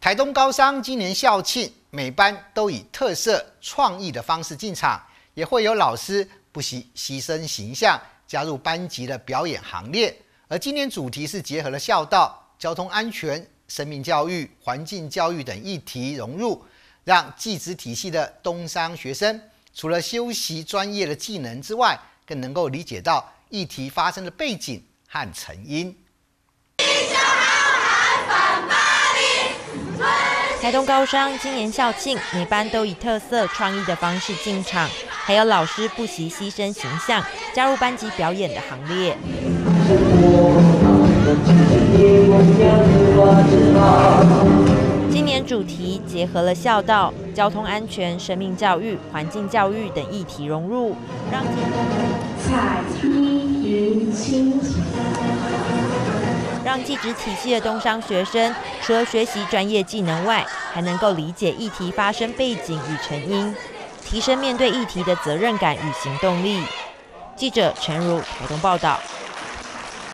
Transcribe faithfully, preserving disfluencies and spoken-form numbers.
台东高商今年校庆，每班都以特色创意的方式进场，也会有老师不惜牺牲形象，加入班级的表演行列。而今年主题是结合了孝道、交通安全、生命教育、环境教育等议题融入，让技职体系的东商学生除了修习专业的技能之外，更能够理解到议题发生的背景和成因。 台东高商今年校庆，每班都以特色创意的方式进场，还有老师不惜牺牲形象，加入班级表演的行列。今年主题结合了孝道、交通安全、生命教育、环境教育等议题融入，让采一云清。 让技职体系的东商学生除了学习专业技能外，还能够理解议题发生背景与成因，提升面对议题的责任感与行动力。记者陈如台东报道。